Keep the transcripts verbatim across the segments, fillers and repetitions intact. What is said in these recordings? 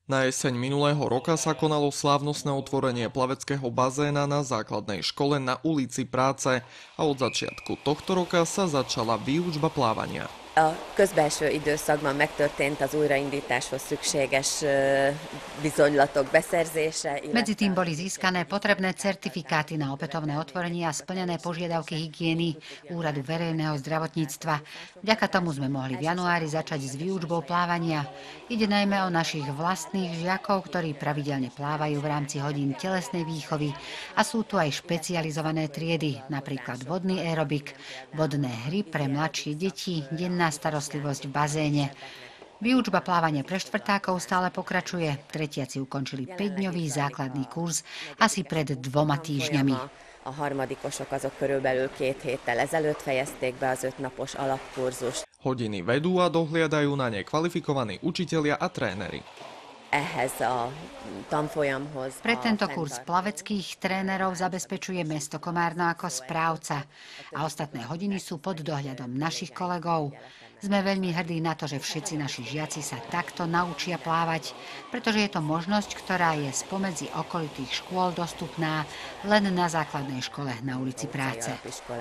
Na jeseň minulého roka sa konalo slávnostné otvorenie plaveckého bazéna na základnej škole na ulici Práce a od začiatku tohto roka sa začala výučba plávania. A közbelső időszakban megtörtént az újraindításhoz szükséges ö, bizonylatok beszerzése. Medzi tým boli získané potrebné certifikáty na opätovné otvorenie a splnené požiadavky hygieny Úradu verejného zdravotníctva. Vďaka tomu sme mohli v januári začať s výučbou plávania. Ide najmä o našich vlastných žiakov, ktorí pravidelne plávajú v rámci hodín telesnej výchovy a sú tu aj špecializované triedy, napríklad vodný aerobik, vodné hry pre mladšie deti, denná starostlivosť v bazéne. Výučba plávania pre štvrtákov stále pokračuje. Tretiaci ukončili päťdňový základný kurz asi pred dvoma týždňami. A harmadikosok azok körülbelül két héttel ezelőtt fejezték be az ötnapos alapkurzust. Hodiny vedú a dohliadajú na ne kvalifikovaní učitelia a tréneri. Ehhez a tanfolyamhoz. Pre tento kurz plaveckých trénerov zabezpečuje mesto Komárno ako správca a ostatné hodiny sú pod dohľadom našich kolegov. Sme veľmi hrdí na to, že všetci naši žiaci sa takto naučia plávať, pretože je to možnosť, ktorá je spomedzi okolitých škôl dostupná len na základnej škole na ulici Práce.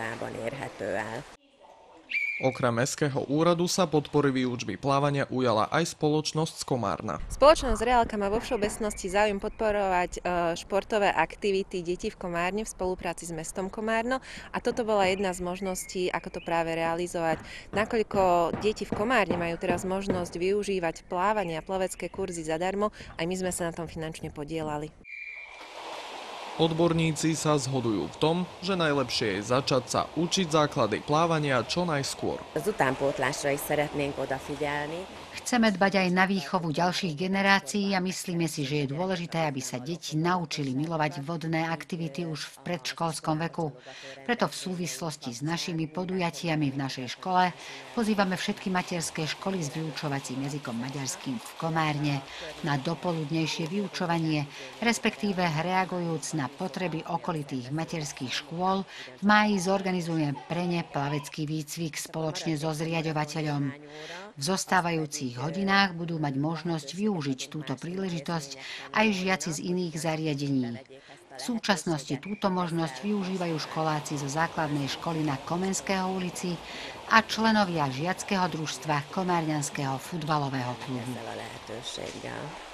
Okrem mestského úradu sa podpory výučby plávania ujala aj spoločnosť z Komárna. Spoločnosť Reálka má vo všeobecnosti záujem podporovať športové aktivity detí v Komárne v spolupráci s mestom Komárno a toto bola jedna z možností, ako to práve realizovať. Nakoľko deti v Komárne majú teraz možnosť využívať plávanie a plavecké kurzy zadarmo, aj my sme sa na tom finančne podielali. Odborníci sa zhodujú v tom, že najlepšie je začať sa učiť základy plávania čo najskôr. Az utánpótlásra is szeretnénk odafigyelni. Chceme dbať aj na výchovu ďalších generácií a myslíme si, že je dôležité, aby sa deti naučili milovať vodné aktivity už v predškolskom veku. Preto v súvislosti s našimi podujatiami v našej škole pozývame všetky materské školy s vyučovacím jazykom maďarským v Komárne na dopoludnejšie vyučovanie, respektíve reagujúc na potreby okolitých materských škôl, v máji zorganizujeme pre ne plavecký výcvik spoločne so zriaďovateľom. V zostávajúcich hodinách budú mať možnosť využiť túto príležitosť aj žiaci z iných zariadení. V súčasnosti túto možnosť využívajú školáci zo základnej školy na Komenského ulici a členovia žiackeho družstva Komárňanského futbalového klubu.